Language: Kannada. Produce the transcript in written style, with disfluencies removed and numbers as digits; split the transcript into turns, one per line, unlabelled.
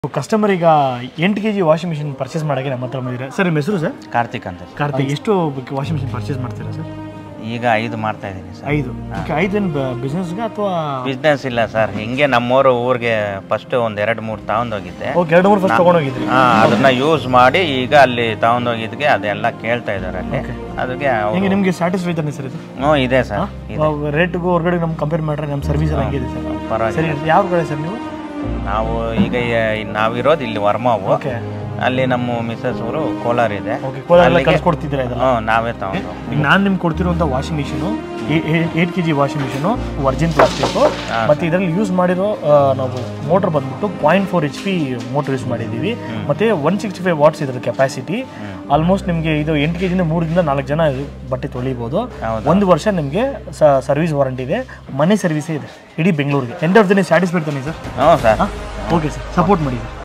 ಕಸ್ಟಮರ್ ಈಗ 8 kg ವಾಷಿಂಗ್ ಮಿಷಿನ್ ಪರ್ಚೇಸ್ ಮಾಡೋಕೆ ನಮ್ಮ ಹತ್ರ ಬಂದಿದ್ದಾರೆ ಸರ್. ನಿಮ್ಮ ಹೆಸರು ಸರ್?
ಕಾರ್ತಿಕ್ ಅಂತ.
ಕಾರ್ತಿಕ್, ಎಷ್ಟು ವಾಷಿಂಗ್ ಮಿಷಿನ್ ಪರ್ಚೇಸ್ ಮಾಡ್ತೀರಾ ಸರ್?
ಈಗ 5 ಮಾಡ್ತಾ ಇದ್ದೀನಿ ಸರ್.
5? ಓಕೆ. 5 ಏನು ಬಿಸ್ನೆಸ್ಗೆ ಅಥವಾ?
ಬಿಸ್ನೆಸ್ ಇಲ್ಲ ಸರ್, ಹಿಂಗೆ ನಮ್ಮೂರು ಊರಿಗೆ ಫಸ್ಟ್ ಒಂದು 2-3 ತಗೊಂಡೋಗಿದ್ದೆ.
Okay, 2-3 first ತೊಗೊಂಡೋಗಿದ್ರಿ?
ಅದನ್ನ ಯೂಸ್ ಮಾಡಿ ಈಗ ಅಲ್ಲಿ ತಗೊಂಡೋಗಿದ್ಗೆ ಅದೆಲ್ಲ ಕೇಳ್ತಾ ಇದ್ದಾರೆ ಅಲ್ಲಿ. ಅದಕ್ಕೆ
ಹಿಂಗೆ ನಿಮಗೆ ಸ್ಯಾಟಿಸ್ಫೈ ತಾನೆ ಸರ್ ಇದು?
ಇದೆ ಸರ್.
ರೇಟ್ಗೂ ಹೊರಗಡೆ ನಮ್ಮ ಕಂಪೇರ್ ಮಾಡಿದ್ರೆ ನಮ್ಮ ಸರ್ವಿಸ್ ಎಲ್ಲ ಹೆಂಗಿದೆ ಸರ್?
ಪರವಾಗಿಲ್ಲ.
ಸರಿ, ಯಾವ ಕಡೆ ಸರ್ ನೀವು?
ನಾವು ಈಗ ನಾವಿರೋದು ಇಲ್ಲಿ ವರ್ಮಾವು.
ಓಕೆ.
ಅಲ್ಲಿ ನಮ್ಮ ಮಿಸಸ್ ಅವರು ಕೋಲಾರ ಇದೆ.
ಕಳ್ಸಿಕೊಡ್ತಿದ್ದೀರಾ ಇದನ್ನ?
ನಾವೇ ತಗೊಂಡು.
ಈಗ ನಾನು ನಿಮ್ಗೆ ಕೊಡ್ತಿರುವಂಥ washing machine 8 kg washing machine virgin plastic, ಮತ್ತು ಇದರಲ್ಲಿ ಯೂಸ್ ಮಾಡಿರೋ ನಾವು ಮೋಟ್ರ್ ಬಂದ್ಬಿಟ್ಟು 0.4 HP ಮೋಟ್ರ್ ಯೂಸ್ ಮಾಡಿದ್ದೀವಿ, ಮತ್ತು 165 ವಾಟ್ಸ್ ಇದರ ಕೆಪಾಸಿಟಿ. ಆಲ್ಮೋಸ್ಟ್ ನಿಮಗೆ ಇದು 8 kg 3ರಿಂದ 4 ಜನ ಬಟ್ಟೆ ತೊಳಿಬೋದು. 1 ವರ್ಷ ನಿಮಗೆ ಸರ್ವಿಸ್ ವಾರಂಟಿ ಇದೆ, ಮನೆ ಸರ್ವಿಸೇ ಇದೆ ಇಡೀ ಬೆಂಗಳೂರಿಗೆ. End of the day satisfied ತಾನೆ ಸರ್?
ಹ್ಞೂ ಸರ್.
ಓಕೆ ಸರ್, ಸಪೋರ್ಟ್ ಮಾಡಿ ಸರ್.